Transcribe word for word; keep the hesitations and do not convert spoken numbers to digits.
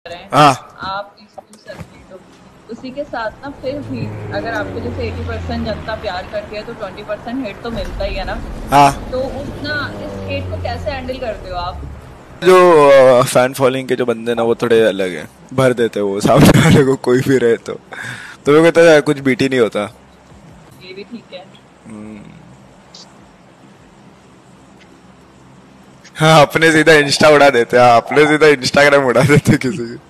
हैं, हाँ आप इसको सेलिब्रेट हो, उसी के साथ ना फिर भी अगर आपको जैसे अस्सी परसेंट जनता प्यार करती है तो बीस परसेंट हेट तो मिलता ही है ना। हाँ। तो उस ना इस हेट को कैसे हैंडल करते हो आप? जो फैन फॉलोइंग के जो बंदे ना वो थोड़े अलग हैं, भर देते हैं वो सामने वाले को कोई भी रहे तो तो मेरे को कहता है कुछ बीट ही नहीं होता। ये भी ठीक है। हाँ, अपने सीधा इंस्टा उड़ा देते हैं, हाँ, अपने सीधा इंस्टाग्राम उड़ा देते हैं किसी की।